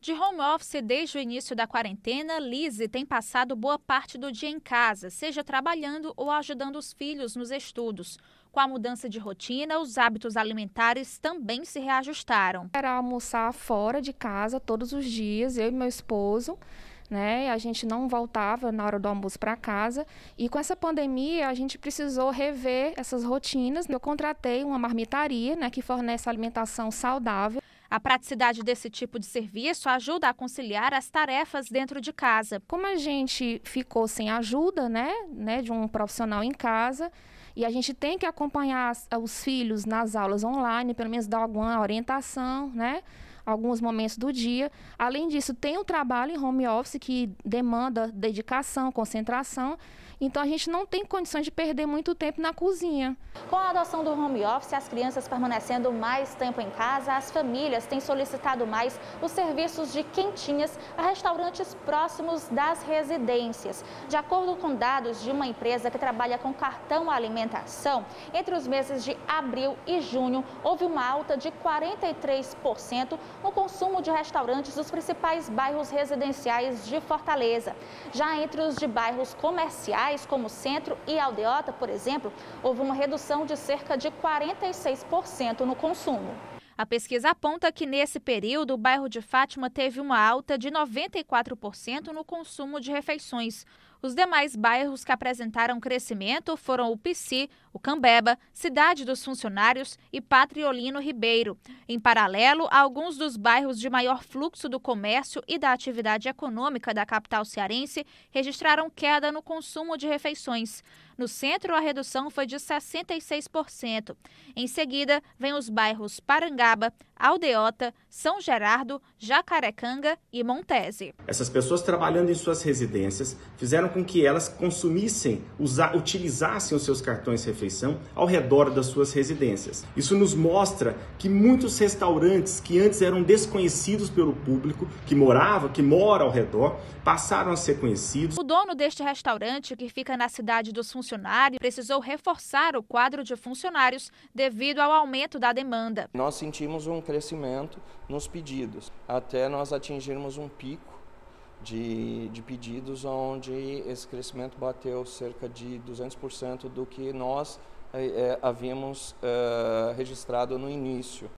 De home office desde o início da quarentena, Lise tem passado boa parte do dia em casa, seja trabalhando ou ajudando os filhos nos estudos. Com a mudança de rotina, os hábitos alimentares também se reajustaram. Era almoçar fora de casa todos os dias, eu e meu esposo, né? A gente não voltava na hora do almoço para casa. E com essa pandemia, a gente precisou rever essas rotinas. Eu contratei uma marmitaria, né, que fornece alimentação saudável. A praticidade desse tipo de serviço ajuda a conciliar as tarefas dentro de casa. Como a gente ficou sem ajuda, né, de um profissional em casa, e a gente tem que acompanhar os filhos nas aulas online, pelo menos dar alguma orientação, né, alguns momentos do dia. Além disso, tem um trabalho em home office que demanda dedicação, concentração. Então, a gente não tem condições de perder muito tempo na cozinha. Com a adoção do home office, as crianças permanecendo mais tempo em casa, as famílias têm solicitado mais os serviços de quentinhas a restaurantes próximos das residências. De acordo com dados de uma empresa que trabalha com cartão alimentação, entre os meses de abril e junho, houve uma alta de 43% no consumo de restaurantes dos principais bairros residenciais de Fortaleza. Já entre os de bairros comerciais, como Centro e Aldeota, por exemplo, houve uma redução de cerca de 46% no consumo. A pesquisa aponta que, nesse período, o bairro de Fátima teve uma alta de 94% no consumo de refeições. Os demais bairros que apresentaram crescimento foram o Pici, o Cambeba, Cidade dos Funcionários e Patriolino Ribeiro. Em paralelo, alguns dos bairros de maior fluxo do comércio e da atividade econômica da capital cearense registraram queda no consumo de refeições. No centro, a redução foi de 66%. Em seguida, vem os bairros Parangaba, Aldeota, São Gerardo, Jacarecanga e Montese. Essas pessoas trabalhando em suas residências fizeram com que elas consumissem, utilizassem os seus cartões de refeição ao redor das suas residências. Isso nos mostra que muitos restaurantes que antes eram desconhecidos pelo público, que mora ao redor, passaram a ser conhecidos. O dono deste restaurante, que fica na Cidade dos Funcionários, precisou reforçar o quadro de funcionários devido ao aumento da demanda. Nós sentimos um crescimento nos pedidos, até nós atingirmos um pico de pedidos, onde esse crescimento bateu cerca de 200% do que nós havíamos registrado no início.